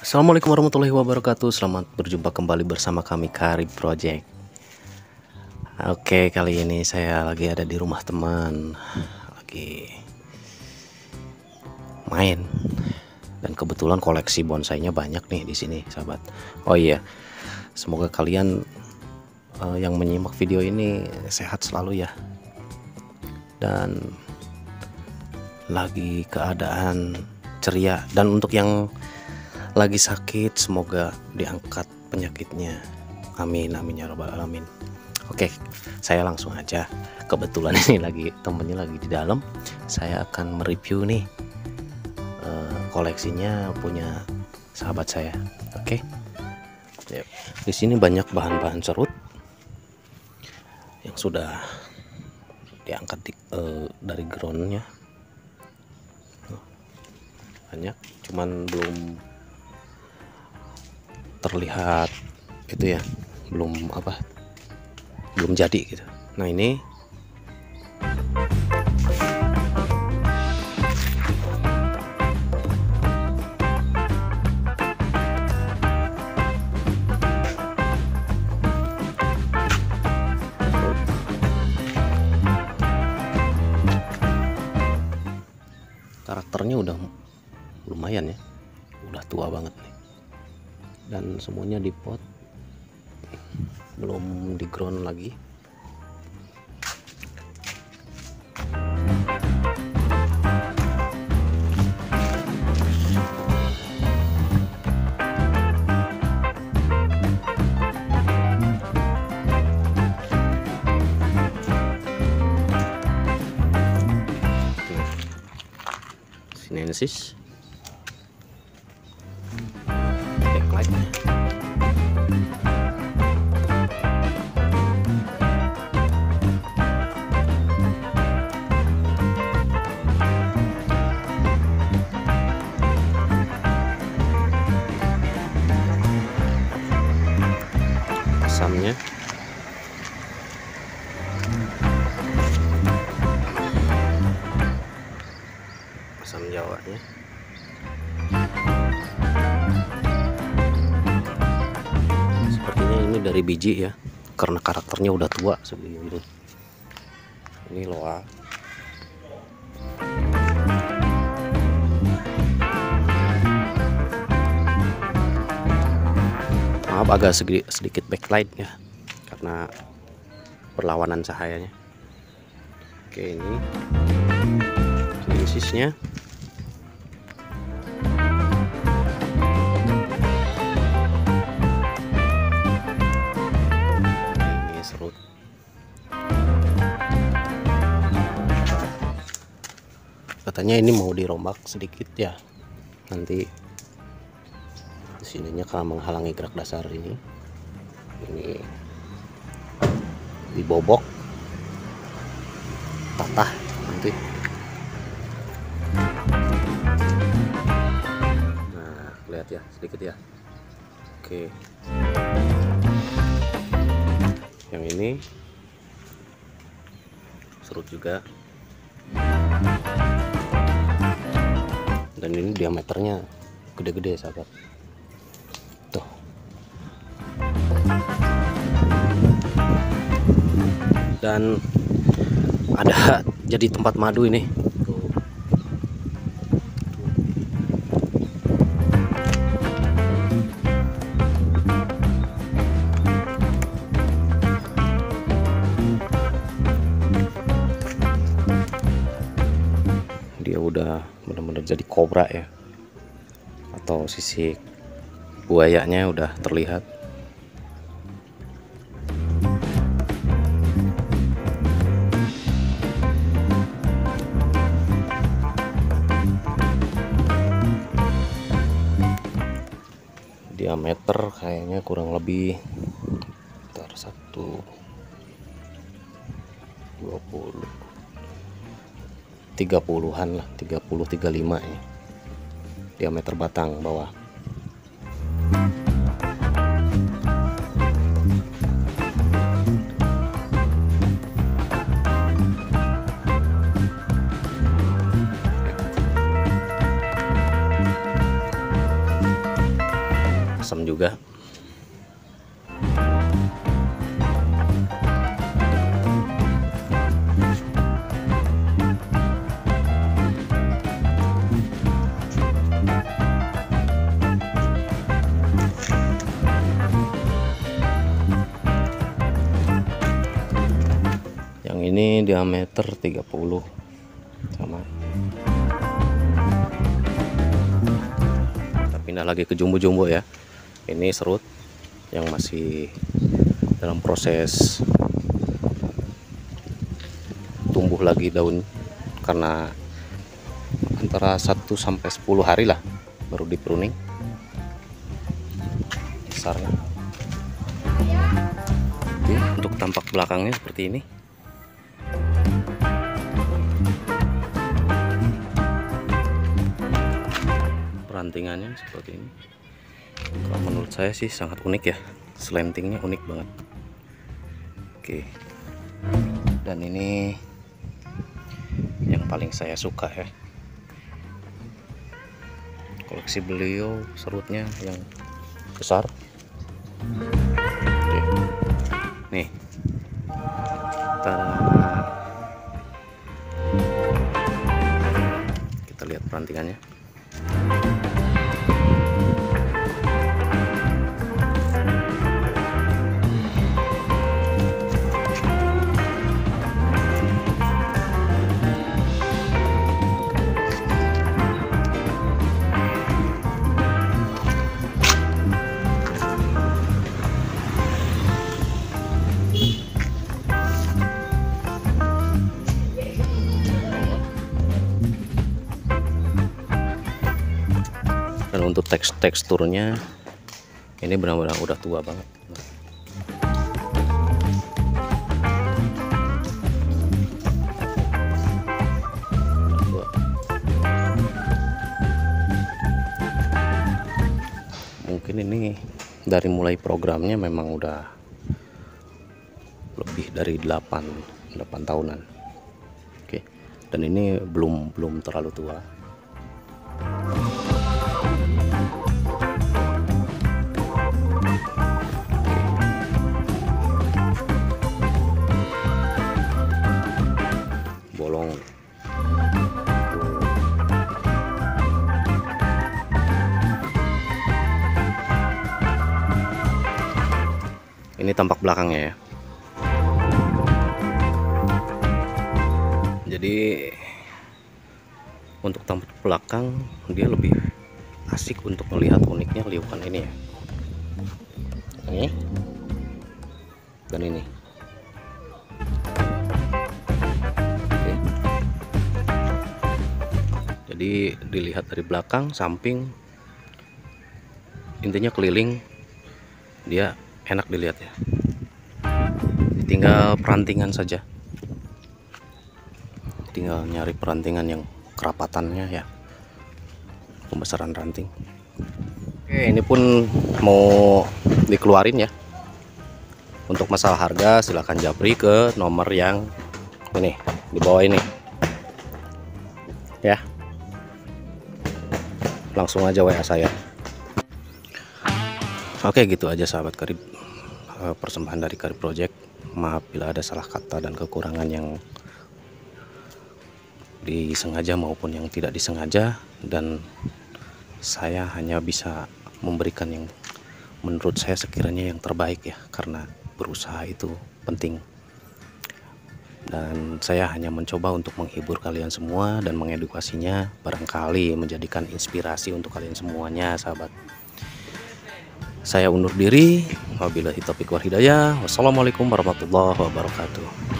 Assalamualaikum warahmatullahi wabarakatuh. Selamat berjumpa kembali bersama kami Karib Project. Oke, kali ini saya lagi ada di rumah teman, lagi main. Dan kebetulan koleksi bonsainya banyak nih di sini, sahabat. Oh iya, semoga kalian yang menyimak video ini sehat selalu ya. Dan lagi keadaan ceria. Dan untuk yang lagi sakit, semoga diangkat penyakitnya. Amin amin ya robbal alamin. Oke, saya langsung aja. Kebetulan ini lagi temennya lagi di dalam. Saya akan mereview nih koleksinya punya sahabat saya. Oke. Yuk. Di sini banyak bahan-bahan serut yang sudah diangkat dari groundnya. Banyak, cuman belum terlihat itu ya, belum jadi gitu. Nah ini karakternya udah lumayan ya, udah tua banget nih. Dan semuanya di pot, belum di ground lagi. Sinensis backlight. Asamnya asam jawanya. Sepertinya ini dari biji ya, karena karakternya udah tua seperti ini. Ini loa. Maaf agak sedikit backlight ya, karena perlawanan cahayanya. Oke, ini linsisnya. Ini serut. Katanya ini mau dirombak sedikit ya, nanti sininya kalau menghalangi gerak dasar ini dibobok, tatah nanti. Nah, lihat ya sedikit ya. Oke, yang ini serut juga, dan ini diameternya gede-gede sahabat. Tuh. Dan ada jadi tempat madu ini. Dia udah benar-benar jadi kobra ya, atau sisik buayanya udah terlihat. Diameter kayaknya kurang lebih 30-an lah, 30-35 ya diameter batang bawah. asam juga. Yang ini diameter 30 sama. Kita pindah lagi ke jumbo-jumbo ya. Ini serut yang masih dalam proses tumbuh lagi daun, karena antara 1 sampai 10 hari lah baru di pruning besarnya. Oke, untuk tampak belakangnya seperti ini. Rantingannya seperti ini. Kalau menurut saya sih sangat unik ya, slantingnya unik banget. Oke, dan ini yang paling saya suka ya, koleksi beliau serutnya yang besar. Oke. Nih, kita lihat perantingannya. Dan untuk teksturnya ini benar-benar udah tua banget. Mungkin ini dari mulai programnya memang udah lebih dari 8 tahunan. Oke, dan ini belum terlalu tua. Bolong. Ini tampak belakangnya ya. Jadi untuk tampak belakang dia lebih asik untuk melihat uniknya liukan ini ya. Ini dan ini. Oke. Jadi dilihat dari belakang, samping, intinya keliling dia enak dilihat ya. Tinggal perantingan saja, tinggal nyari perantingan yang kerapatannya ya, pembesaran ranting. Oke, ini pun mau dikeluarin ya. Untuk masalah harga silahkan japri ke nomor yang ini di bawah ini ya, langsung aja WA saya. Oke, gitu aja sahabat Karib, persembahan dari Karib Project. Maaf bila ada salah kata dan kekurangan yang disengaja maupun yang tidak disengaja, dan saya hanya bisa memberikan yang menurut saya sekiranya yang terbaik ya, karena berusaha itu penting. Dan saya hanya mencoba untuk menghibur kalian semua dan mengedukasinya, barangkali menjadikan inspirasi untuk kalian semuanya sahabat. Saya undur diri. Wabillahi taufiq wal hidayah. Wassalamualaikum warahmatullahi wabarakatuh.